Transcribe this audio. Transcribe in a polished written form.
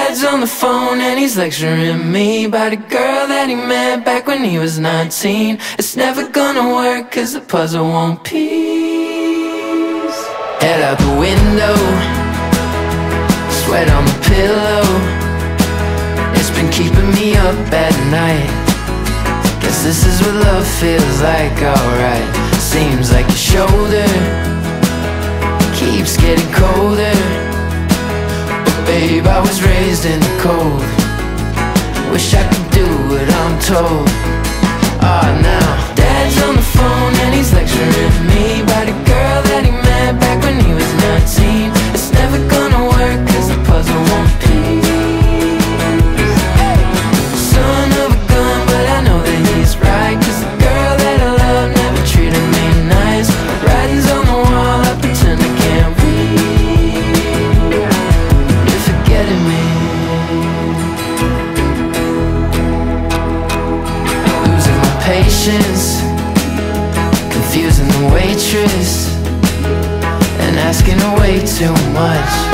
Dad's on the phone and he's lecturing me about a girl that he met back when he was 19. It's never gonna work cause the puzzle won't piece. Head out the window, sweat on the pillow. It's been keeping me up at night. Guess this is what love feels like, alright. Seems like your shoulder keeps getting colder. Babe, I was raised in the cold. Wish I could do what I'm told. Ah, now Dad's on the phone and he's lecturing me about a girl that he met back when he was 19. It's never gonna work cause the puzzle won't piece. Son of a gun, but I know that he's right, cause the girl that I love never treated me nice. Writings on the wall, I pretend I can't read. Getting me, losing my patience, confusing the waitress, and asking her way too much.